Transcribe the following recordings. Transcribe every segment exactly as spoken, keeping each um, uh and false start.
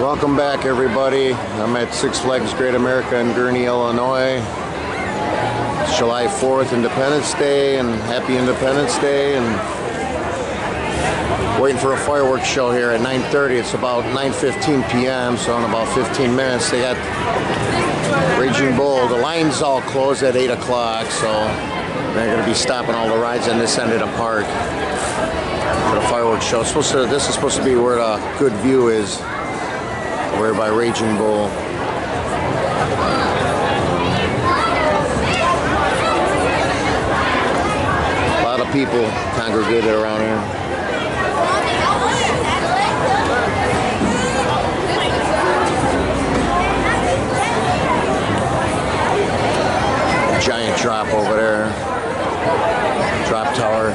Welcome back, everybody. I'm at Six Flags Great America in Gurnee, Illinois. It's July fourth, Independence Day, and happy Independence Day. And waiting for a fireworks show here at nine thirty. It's about nine fifteen p m, so in about fifteen minutes. They got Raging Bull. The line's all closed at eight o'clock, so they're going to be stopping all the rides on this end of the park for the fireworks show. It's supposed to, this is supposed to be where the good view is. We're by Raging Bull. A lot of people congregated around here. Giant drop over there. Drop tower.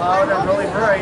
loud and really bright.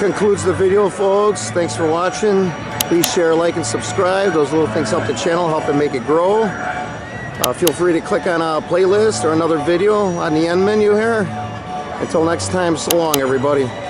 concludes the video, folks. Thanks for watching. Please share, like, and subscribe. Those little things help the channel, help it make it grow. Uh, feel free to click on a playlist or another video on the end menu here. Until next time, so long, everybody.